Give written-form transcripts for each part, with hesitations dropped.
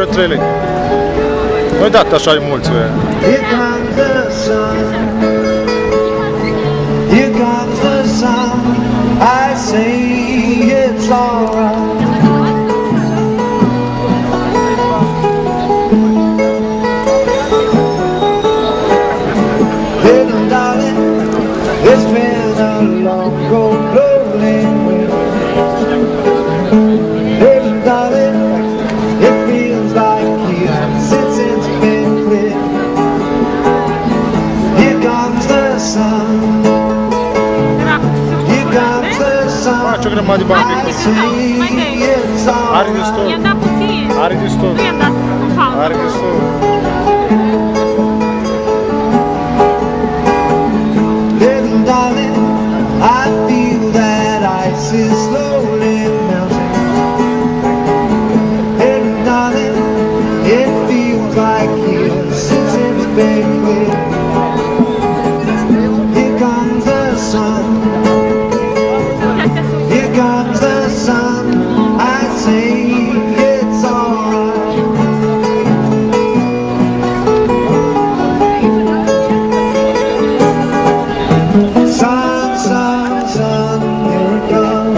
3 lei. Nu-i dat așa mulți. Here comes the sun. Here comes the sun. I say it's alright. Little darling, it's been a long, cold, lonely winter. Little darling, it feels like years since it's been clear. Here comes the sun. Here comes the sun. Faci o grămadă de bani. Are destul. I-am dat puțin. Are destul. Nu i-am dat cu fauna. Are destul. Little darling, I feel that ice is slowly melting. Little darling, it feels like years since it's been clear. Here comes the sun. Here comes the sun. I say it's alright. Sun, sun, sun, here it comes.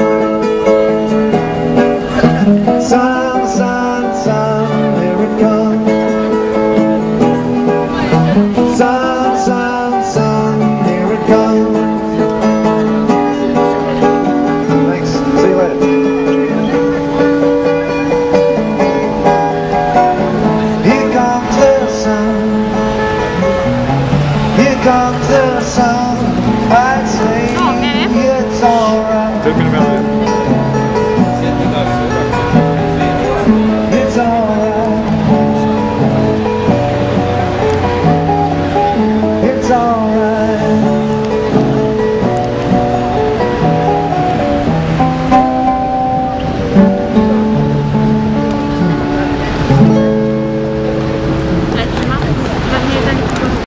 Sun, sun, sun, here it comes. Sun, sun, sun, here it comes. Thanks. See you later. Here comes the sun. Here comes the sun.